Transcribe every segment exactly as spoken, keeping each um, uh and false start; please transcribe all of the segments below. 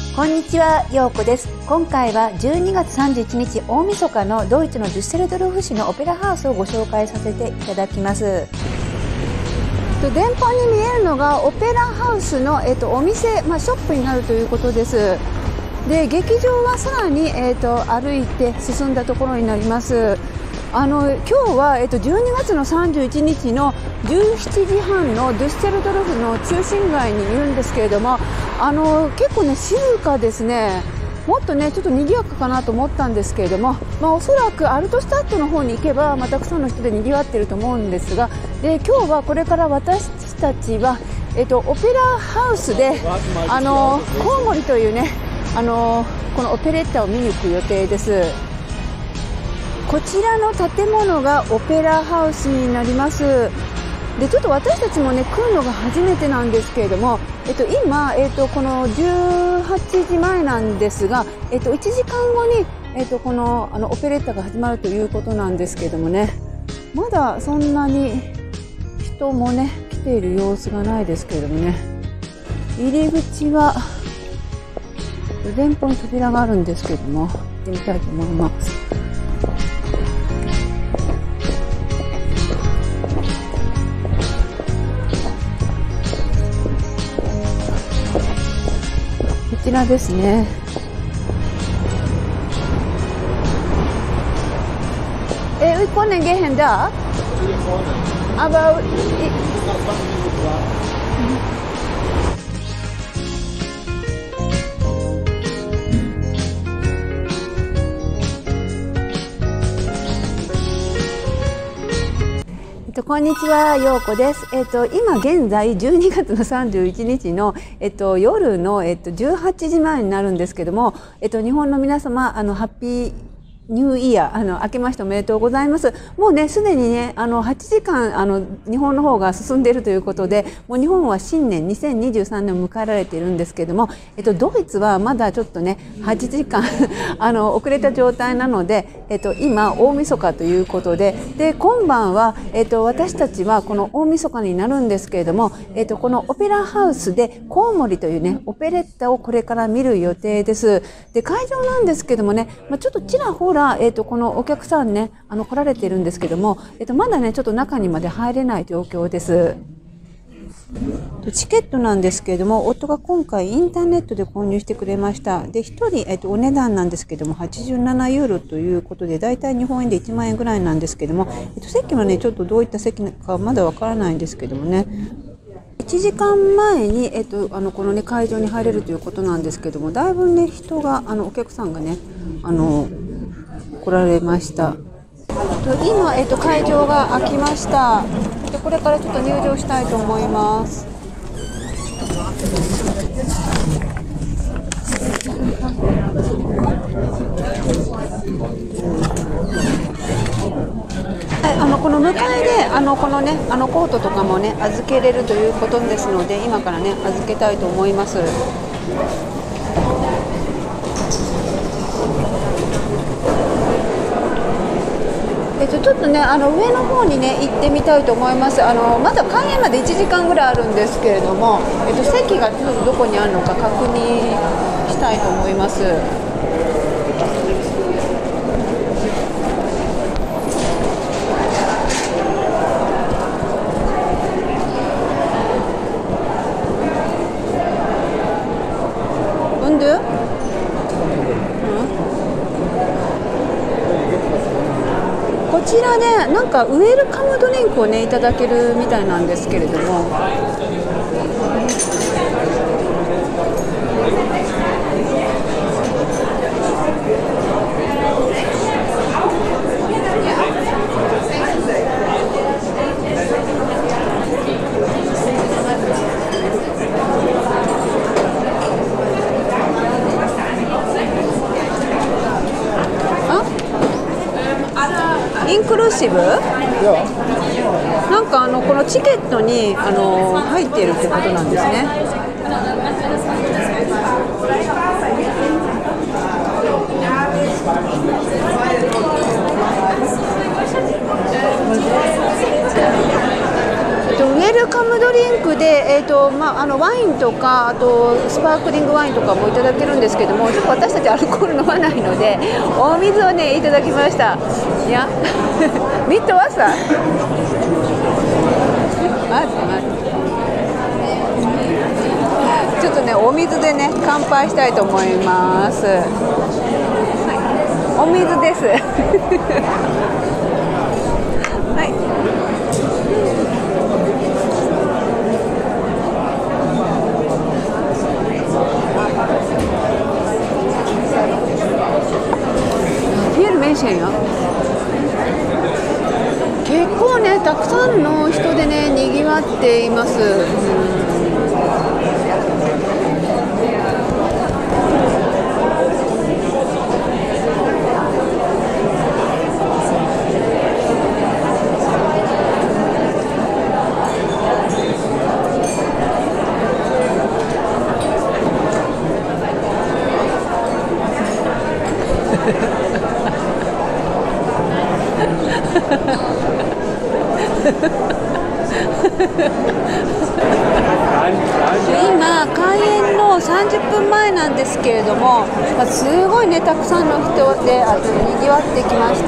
こんにちは、ようこです。今回はじゅうにがつさんじゅういちにち大晦日のドイツのデュッセルドルフ市のオペラハウスをご紹介させていただきます。前方に見えるのがオペラハウスの、えっと、お店、まあ、ショップになるということです。で、劇場はさらに、えっと、歩いて進んだところになります。あの今日は、えっと、じゅうにがつのさんじゅういちにちのじゅうしちじはんのデュッセルドルフの中心街にいるんですけれども、あの結構ね静かですね。もっとねちょっと賑やかかなと思ったんですけれども、まあ、おそらくアルトシュタットの方に行けば、まあ、たくさんの人で賑わっていると思うんですが、で今日はこれから私たちは、えっと、オペラハウスであのコウモリというねあのこのオペレッタを見に行く予定です。こちらの建物がオペラハウスになります。でちょっと私たちもね来るのが初めてなんですけれども、えっと、今、えっと、このじゅうはちじまえなんですが、えっと、いちじかんごに、えっと、この、あのオペレッタが始まるということなんですけれどもね、まだそんなに人もね来ている様子がないですけれどもね、入り口は前方に扉があるんですけれども行ってみたいと思います。こちらですね。え、we können gehen da? Aberこんにちは、ようこです。えっと、今現在じゅうにがつのさんじゅういちにちの、えっと、夜の、えっと、じゅうはちじまえになるんですけども、えっと、日本の皆様、あの、ハッピーニューイヤー、あの、明けましておめでとうございます。もうね、すでにね、あの、はちじかん、あの、日本の方が進んでいるということで、もう日本は新年にせんにじゅうさんねんを迎えられているんですけども、えっと、ドイツはまだちょっとね、はちじかん、あの、遅れた状態なので、えっと、今、大晦日ということで、で、今晩は、えっと、私たちはこの大晦日になるんですけれども、えっと、このオペラハウスで、コウモリというね、オペレッタをこれから見る予定です。で、会場なんですけどもね、まあ、ちょっとちらほら、えっと、このお客さんね、あの来られているんですけども、えっと、まだねちょっと中にまで入れない状況です。チケットなんですけれども、夫が今回インターネットで購入してくれました。で、ひとり、えっと、お値段なんですけどもはちじゅうななユーロということで、だいたい日本円でいちまんえんぐらいなんですけども、えっと、席はねちょっとどういった席かまだわからないんですけどもね、いちじかんまえに、えっと、あのこの、ね、会場に入れるということなんですけども、だいぶね人があのお客さんがねあの来られました。今、えっと、会場が開きました。でこれからちょっと入場したいと思います。あのこの向かいであのこのねあのコートとかもね預けれるということですので、今からね預けたいと思います。えっと、ちょっとねあの上の方にね行ってみたいと思います。あのまだ開演までいちじかんぐらいあるんですけれども、えっと、席がちょっとどこにあるのか確認したいと思います。こちらでなんかウェルカムドリンクをねいただけるみたいなんですけれども、インクルーシブ？なんかあのこのチケットにあの入っているってことなんですね。 とウェルカムドリンクで、えーとまあ、あのワインとかあとスパークリングワインとかもいただけるんですけども、ちょっと私たちアルコール飲まないのでお水をねいただきました。いやミットワッサー待って待ってちょっとねお水でね乾杯したいと思います。お水ですはい。Viel Menschenよ。結構ねたくさんの人でね賑わっています。今開園のさんじゅっぷんまえなんですけれども、すごいねたくさんの人であの賑わってきました。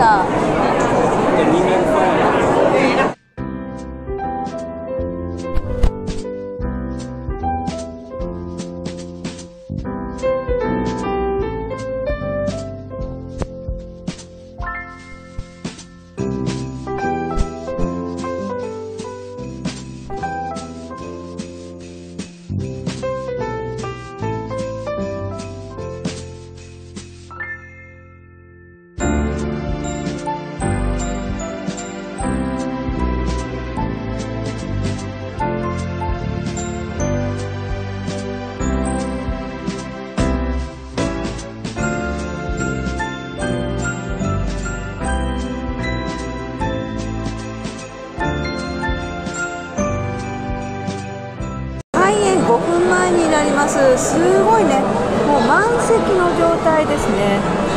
ごふんまえになります。すごいね、もう満席の状態ですね。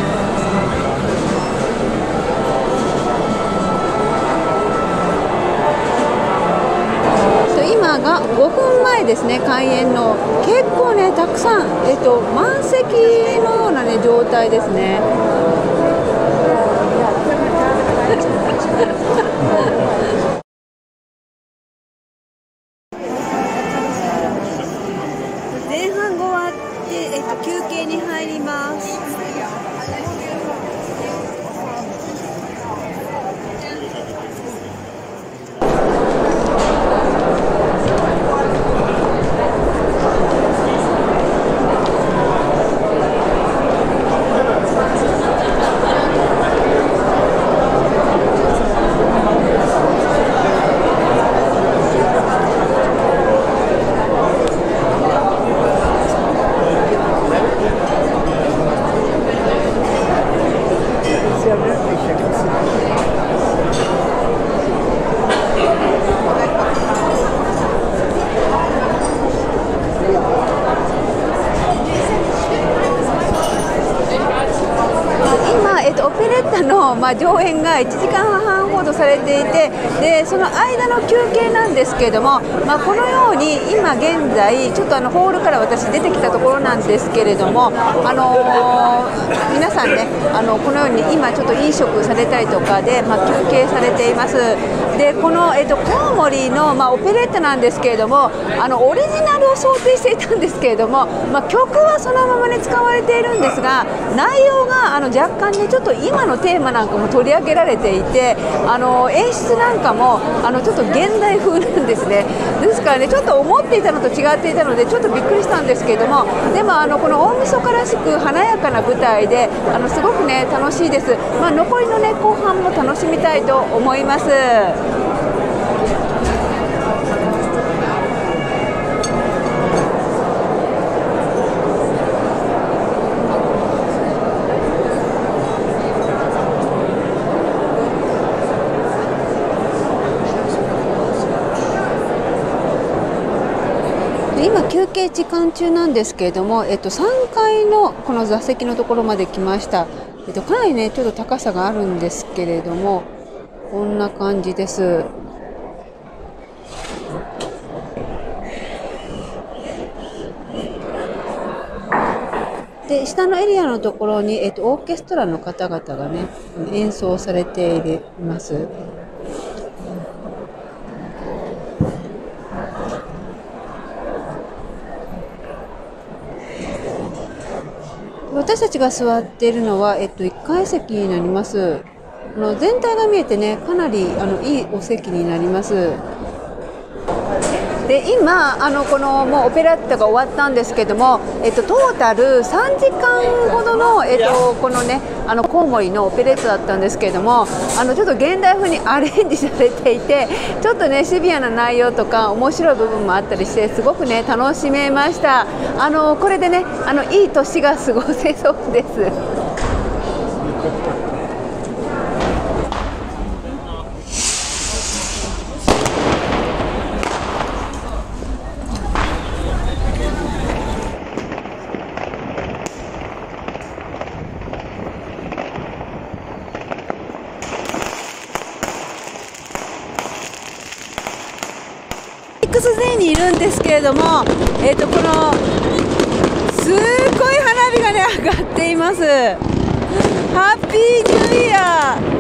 今がごふんまえですね、開園の。結構ねたくさん、えっと、満席のような、ね、状態ですね。前半終わって、えっと、休憩に入ります。オペレッタの、まあ、上演がいちじかんはんほどされていて、でその間の休憩なんですけれども、まあ、このように今現在ちょっとあのホールから私出てきたところなんですけれども、あのー、皆さんねあのこのように今ちょっと飲食されたりとかで、まあ、休憩されています。でこの、えっと、コウモリの、まあ、オペレッタなんですけれども、あのオリジナルを想定していたんですけれども、まあ、曲はそのままに使われているんですが、内容があの若干ねちょっと今のテーマなんかも取り上げられていて、あの演出なんかもあのちょっと現代風なんですね。ですからねちょっと思っていたのと違っていたのでちょっとびっくりしたんですけれども、でもあのこの大晦日らしく華やかな舞台であのすごくね楽しいです。まあ、残りのね後半も楽しみたいと思います。今休憩時間中なんですけれども、えっと、さんがいのこの座席のところまで来ました。えっと、かなりねちょっと高さがあるんですけれども、こんな感じです。 で下のエリアのところに、えっと、オーケストラの方々がね演奏されています。私たちが座っているのは、えっと、いっかい席になります。あの全体が見えてね、かなりあのいいお席になります。で今あのこのもうオペラットが終わったんですけども、えっと、トータルさんじかんほどの、えっと、このねあのコウモリのオペレットだったんですけれども、あのちょっと現代風にアレンジされていて、ちょっとねシビアな内容とか面白い部分もあったりして、すごくね楽しめました。あのこれでねあのいい年が過ごせそうです。エックスゼー にいるんですけれども、えーと、このすごい花火がね上がっています。ハッピーニューイヤー。